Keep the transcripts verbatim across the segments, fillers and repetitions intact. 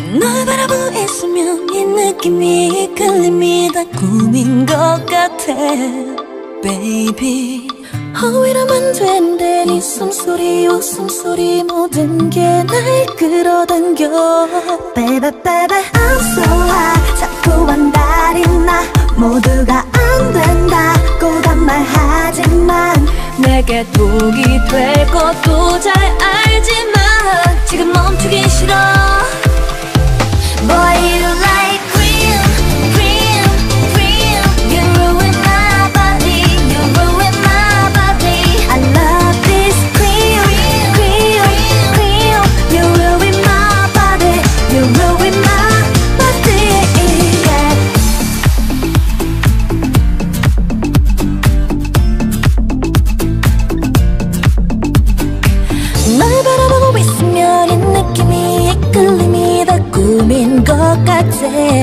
널 바라보고 있으면 이 느낌이 이끌림이 다 꿈인 것 같아 baby. 어 이러면 되는데 네 숨소리 웃음소리 모든 게 날 끌어당겨 Baby baby I'm so high 자꾸 안달이 나 모두가 안 된다고 말하지만 내게 독이 될 것도 잘 알지만 지금 멈추기 싫어. Boy you like cream, cream, cream. You ruin my body, you ruin my body. I love this cream, cream, cream. You ruin my body, you ruin my body. Yeah. 널 바라보고 있으면 이 느낌이 이끌림이 다 꿈인 것 같아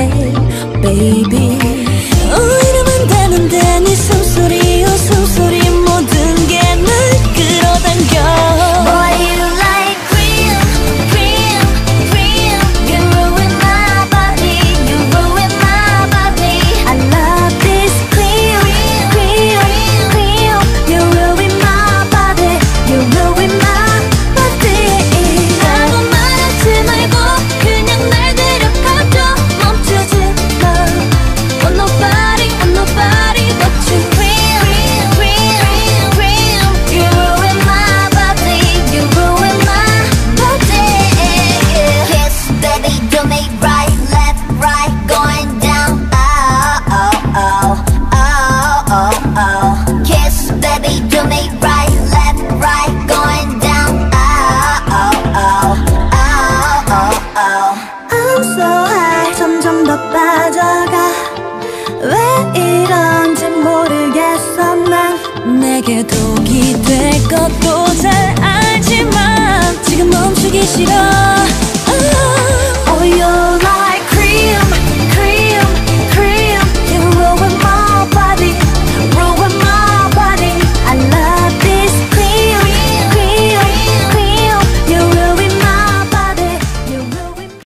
baby. 어 이러면 되는데 네 숨소리 웃음소리 모든 게 날 끌어당겨 Boy you like cream, cream, cream. You ruin my body, you ruin my body. I love this cream, cream, cream. You ruin my body, you ruin my body. 아무 말 하지 말고 그냥 날 데려가줘. 멈추지 마. Want nobody, want nobody but you. Cream, cream, cream. You ruin my body, you ruin my body. Kiss, baby, do me right, left, right, going down. Oh, oh, oh, oh, oh, oh. Kiss, baby, do me right, left, right, going down. Oh, oh, oh, oh, oh, oh. I'm so high, 점점 더 빠져가. 왜 이런지 모르겠어 난. 내게 독이 될 것도 잘 알지만 지금 멈추기 싫어.